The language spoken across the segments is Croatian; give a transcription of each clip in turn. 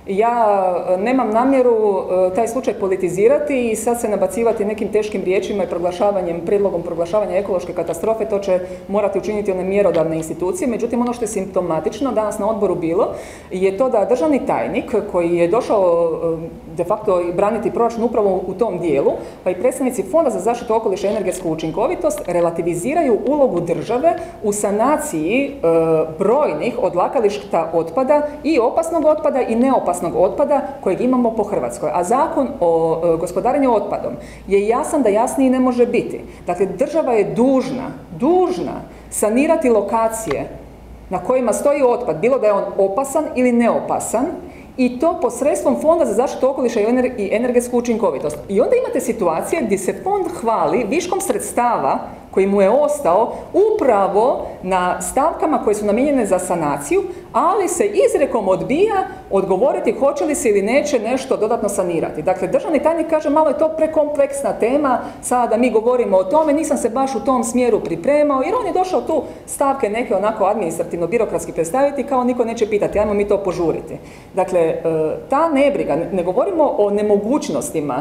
Ja nemam namjeru taj slučaj politizirati i sad se nabacivati nekim teškim riječima i prijedlogom proglašavanja ekološke katastrofe, to će morati učiniti one mjerodavne institucije. Međutim, ono što je simptomatično danas na odboru bilo je to da državni tajnik koji je došao de facto braniti proračun upravo u tom dijelu, pa i predstavnici Fonda za zaštitu okoliša i energetsku učinkovitost relativiziraju ulogu države u sanaciji brojnih odlagališta otpada i opasnog otpada i neopasnog otpada kojeg imamo po Hrvatskoj. A Zakon o gospodarenju otpadom je jasan da jasniji ne može biti. Dakle, država je dužna sanirati lokacije na kojima stoji otpad, bilo da je on opasan ili neopasan, i to posredstvom Fonda za zaštitu okoliša i energetsku učinkovitost. I onda imate situacije gdje se fond hvali viškom sredstava koji mu je ostao upravo na stavkama koje su namijenjene za sanaciju, ali se izrekom odbija odgovoriti hoće li se ili neće nešto dodatno sanirati. Dakle, državni tajnik kaže malo je to prekompleksna tema, sada da mi govorimo o tome, nisam se baš u tom smjeru pripremao, jer on je došao tu stavke neke onako administrativno-birokratski predstaviti kao niko neće pitati, ajmo mi to požuriti. Dakle, ta nebriga, ne govorimo o nemogućnostima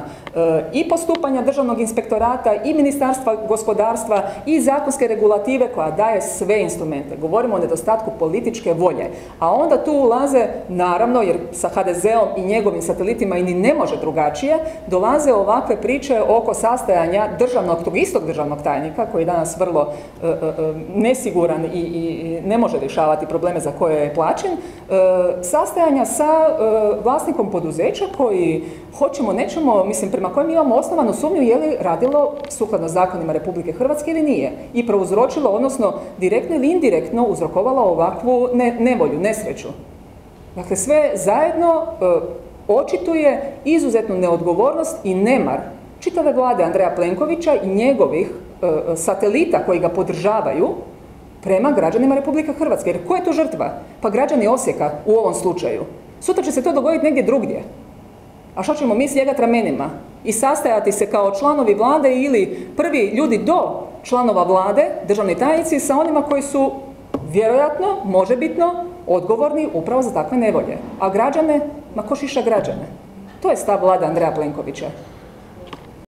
i postupanja državnog inspektorata i ministarstva gospodarstva i zakonske regulative koja daje sve instrumente. Govorimo o nedostatku političke volje. A onda tu ulaze, naravno, jer sa HDZ-om i njegovim satelitima i ni ne može drugačije, dolaze ovakve priče oko sastajanja tog istog državnog tajnika, koji je danas vrlo nesiguran i ne može rješavati probleme za koje je plaćen, sastajanja sa vlasnikom poduzeća koji, hoćemo, nećemo, mislim, prema kojem imamo osnovanu sumnju je li radilo sukladno zakonima Republike Hrvatske ili nije. I prouzročilo, odnosno direktno ili indirektno uzrokovalo ovakvu nevolju, nesreću. Dakle, sve zajedno očituje izuzetnu neodgovornost i nemar čitave vlade Andreja Plenkovića i njegovih satelita koji ga podržavaju prema građanima Republike Hrvatske. Jer ko je tu žrtva? Pa građani Osijeka u ovom slučaju. Sutra će se to dogoditi negdje drugdje. A što ćemo mi slijegati ramenima i sastajati se kao članovi vlade ili prvi ljudi do članova vlade, državni tajnici, sa onima koji su vjerojatno, možebitno, odgovorni upravo za takve nevolje. A građane, ma ko šiša građane? To je stav vlade Andreja Plenkovića.